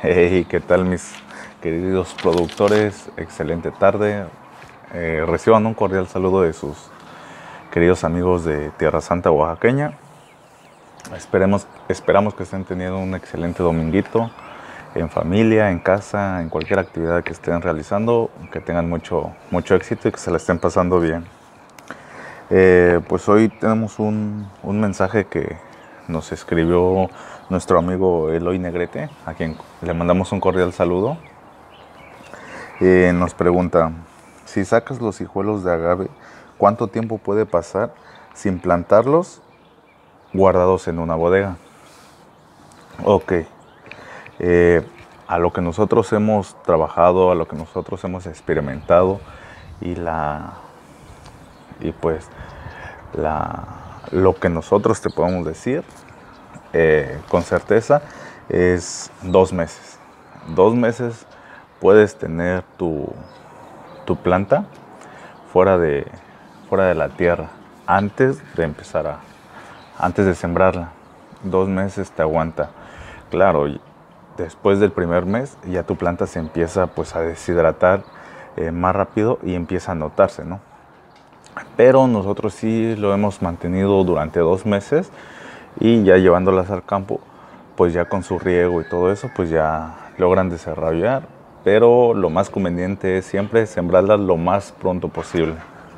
Hey, ¿qué tal mis queridos productores? Excelente tarde. Reciban un cordial saludo de sus queridos amigos de Tierra Santa Oaxaqueña. Esperamos que estén teniendo un excelente dominguito en familia, en casa, en cualquier actividad que estén realizando, que tengan mucho éxito y que se la estén pasando bien. Pues hoy tenemos un mensaje que nos escribió nuestro amigo Eloy Negrete, a quien le mandamos un cordial saludo. Nos pregunta, si sacas los hijuelos de agave, ¿cuánto tiempo puede pasar sin plantarlos guardados en una bodega? Ok, a lo que nosotros hemos trabajado, a lo que nosotros hemos experimentado y pues lo que nosotros te podemos decir con certeza es 2 meses. 2 meses puedes tener tu planta fuera de la tierra antes de sembrarla. 2 meses te aguanta. Claro, después del primer mes ya tu planta se empieza pues a deshidratar más rápido y empieza a notarse, ¿no? Pero nosotros sí lo hemos mantenido durante 2 meses y ya llevándolas al campo, pues ya con su riego y todo eso, pues ya logran desarrollar. Pero lo más conveniente es siempre sembrarlas lo más pronto posible.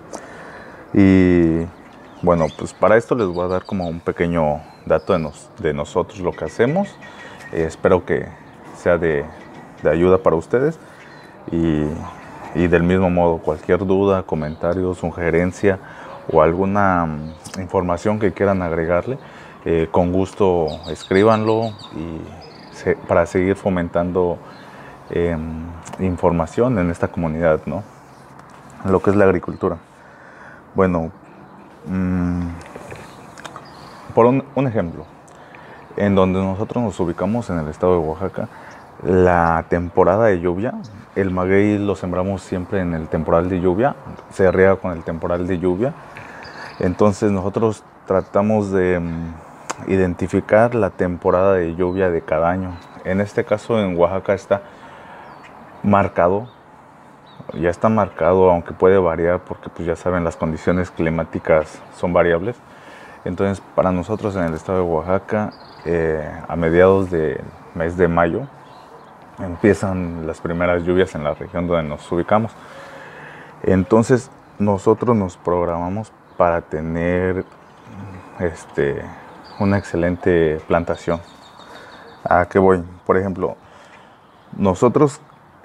Y bueno, pues para esto les voy a dar como un pequeño dato de nosotros lo que hacemos. Espero que sea de ayuda para ustedes. Y del mismo modo, cualquier duda, comentario, sugerencia o alguna información que quieran agregarle, con gusto escríbanlo para seguir fomentando información en esta comunidad, ¿no? Lo que es la agricultura. Bueno, por un ejemplo, en donde nosotros nos ubicamos en el estado de Oaxaca, la temporada de lluvia, el maguey lo sembramos siempre en el temporal de lluvia, se riega con el temporal de lluvia. Entonces nosotros tratamos de identificar la temporada de lluvia de cada año. En este caso en Oaxaca está marcado, aunque puede variar porque pues ya saben, las condiciones climáticas son variables. Entonces para nosotros en el estado de Oaxaca, a mediados del mes de mayo, empiezan las primeras lluvias en la región donde nos ubicamos. Entonces nosotros nos programamos para tener una excelente plantación. ¿A qué voy? Por ejemplo, nosotros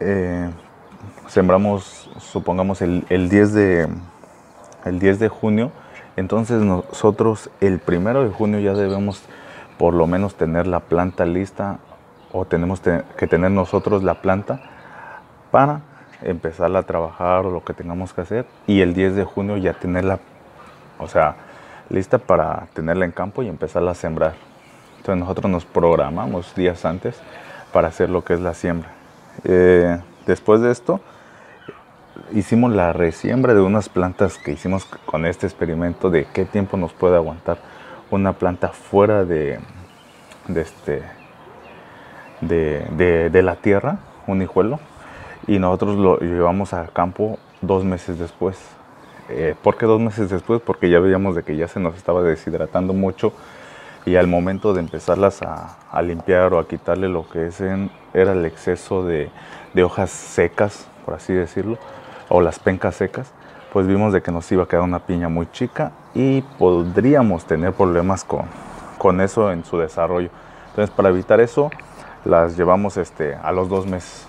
sembramos, supongamos, el 10 de junio. Entonces nosotros el 1 de junio ya debemos por lo menos tener la planta lista, o tenemos que tener nosotros la planta para empezarla a trabajar o lo que tengamos que hacer, y el 10 de junio ya tenerla, o sea, lista para tenerla en campo y empezarla a sembrar. Entonces nosotros nos programamos días antes para hacer lo que es la siembra. Después de esto hicimos la resiembra de unas plantas que hicimos con este experimento de qué tiempo nos puede aguantar una planta fuera de la tierra, un hijuelo, y nosotros lo llevamos al campo 2 meses después. ¿Por qué 2 meses después? Porque ya veíamos de que ya se nos estaba deshidratando mucho, y al momento de empezarlas a limpiar o a quitarle lo que era el exceso de hojas secas, por así decirlo, o las pencas secas, pues vimos de que nos iba a quedar una piña muy chica y podríamos tener problemas con eso en su desarrollo. Entonces, para evitar eso, las llevamos a los 2 meses.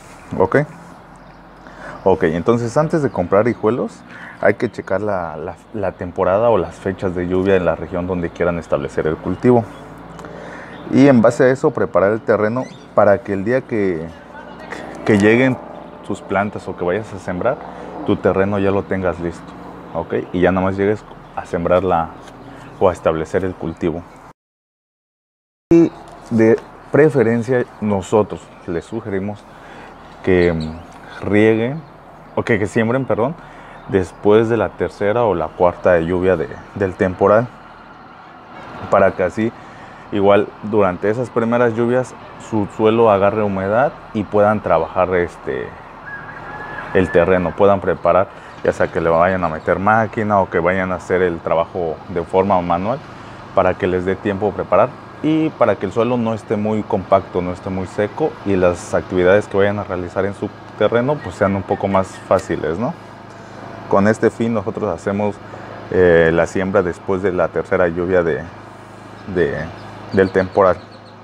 Ok, entonces antes de comprar hijuelos hay que checar la temporada o las fechas de lluvia en la región donde quieran establecer el cultivo, y en base a eso preparar el terreno para que el día que lleguen tus plantas o que vayas a sembrar, tu terreno ya lo tengas listo, ¿ok? Y ya nada más llegues a sembrarla o a establecer el cultivo. Y de preferencia nosotros les sugerimos que rieguen, o que siembren, perdón, después de la tercera o la cuarta de lluvia del temporal, para que así igual durante esas primeras lluvias su suelo agarre humedad y puedan trabajar el terreno, puedan preparar, ya sea que le vayan a meter máquina o que vayan a hacer el trabajo de forma manual, para que les dé tiempo preparar y para que el suelo no esté muy compacto, no esté muy seco, y las actividades que vayan a realizar en su terreno pues sean un poco más fáciles, ¿no? Con este fin nosotros hacemos la siembra después de la tercera lluvia del temporal.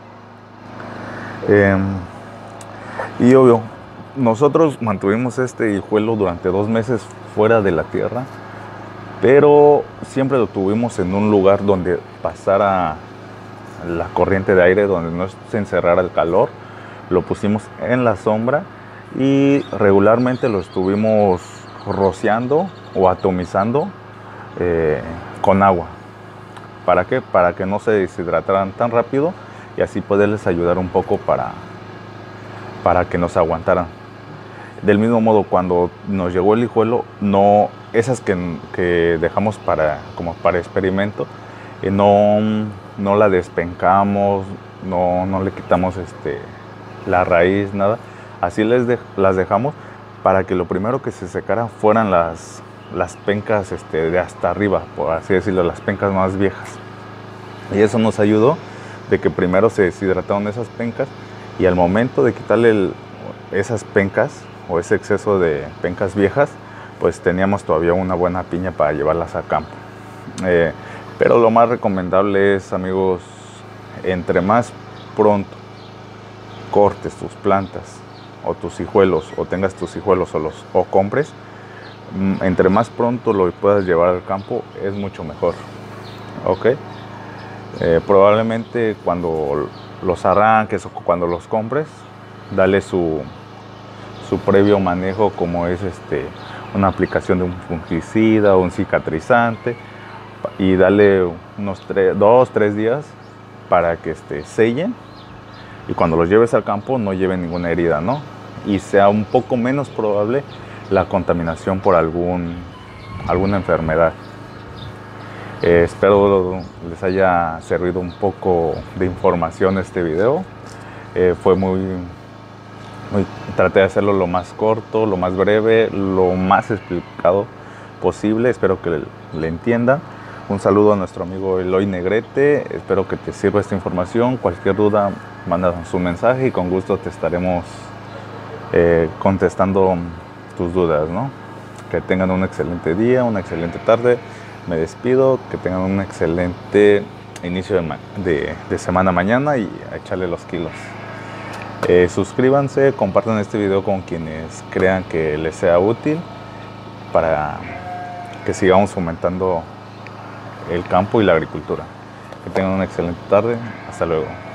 Y obvio, nosotros mantuvimos este hijuelo durante 2 meses fuera de la tierra, pero siempre lo tuvimos en un lugar donde pasara la corriente de aire, donde no se encerrara el calor. Lo pusimos en la sombra y regularmente lo estuvimos rociando o atomizando con agua. ¿Para qué? Para que no se deshidrataran tan rápido y así poderles ayudar un poco para que nos aguantaran. Del mismo modo, cuando nos llegó el hijuelo, no, esas que dejamos como para experimento, no la despencamos, no le quitamos la raíz, nada. Así las dejamos para que lo primero que se secara fueran las pencas de hasta arriba, por así decirlo, las pencas más viejas. Y eso nos ayudó de que primero se deshidrataron esas pencas, y al momento de quitarle esas pencas o ese exceso de pencas viejas, pues teníamos todavía una buena piña para llevarlas a campo. Pero lo más recomendable es, amigos, entre más pronto cortes tus plantas o tus hijuelos, o tengas tus hijuelos o compres, entre más pronto lo puedas llevar al campo es mucho mejor. ¿Ok? Probablemente cuando los arranques o cuando los compres, dale su previo manejo, como es una aplicación de un fungicida o un cicatrizante, y dale unos 2-3 días para que sellen, y cuando los lleves al campo no lleven ninguna herida, ¿no? Y sea un poco menos probable la contaminación por alguna enfermedad. Espero les haya servido un poco de información este video. Fue traté de hacerlo lo más corto, lo más breve, lo más explicado posible. Espero que le entiendan. Un saludo a nuestro amigo Eloy Negrete. Espero que te sirva esta información. Cualquier duda, manda su mensaje y con gusto te estaremos contestando tus dudas, ¿no? Que tengan un excelente día, una excelente tarde. Me despido. Que tengan un excelente inicio de semana mañana, y a echarle los kilos. Suscríbanse, compartan este video con quienes crean que les sea útil, para que sigamos fomentando el campo y la agricultura. Que tengan una excelente tarde. Hasta luego.